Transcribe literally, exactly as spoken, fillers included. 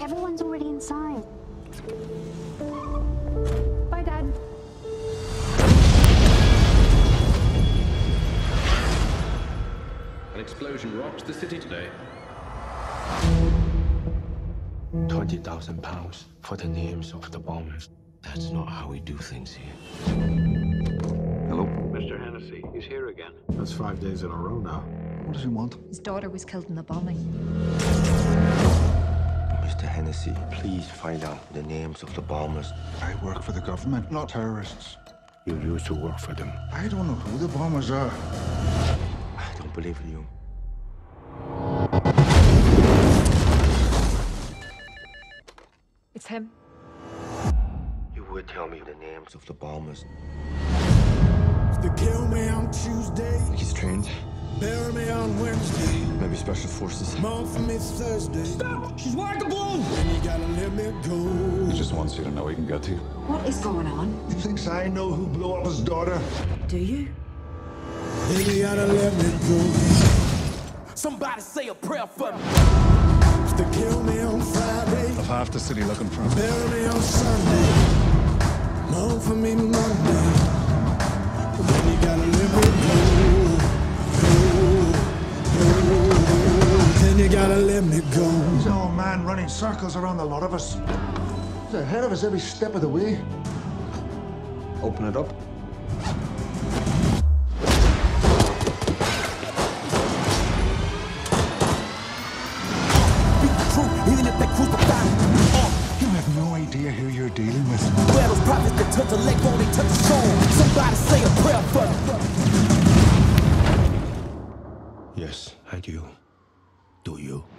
Everyone's already inside. Bye, Dad. An explosion rocked the city today. Twenty thousand pounds for the names of the bombers. That's not how we do things here. Hello? Mister Hennessy, he's here again. That's five days in a row now. What does he want? His daughter was killed in the bombing. Mister Hennessy, please find out the names of the bombers. I work for the government, not terrorists. You used to work for them. I don't know who the bombers are. I don't believe in you. It's him. You would tell me the names of the bombers. They kill me on Tuesday, He's trained. bury me on Wednesday, Maybe special forces. mourn for me Thursday. Stop! She's wired the balloon! And you gotta let me go. He just wants you to know he can get to you. What is going on? He thinks I know who blew up his daughter. Do you? Then you gotta let me go. Somebody say a prayer for me. They kill me on Friday, Of half the city looking for him. bury me on Sunday, mourn for me Monday. Then you gotta let me go, go, go. Then you gotta let me go. He's an old man running circles around the lot of us. He's ahead of us every step of the way. Open it up. Even if they crucify me. You have no idea who you're dealing with. Where those prophets that touch a leg won't they touch a soul? Somebody say a prayer for me. Yes, I do. Do you?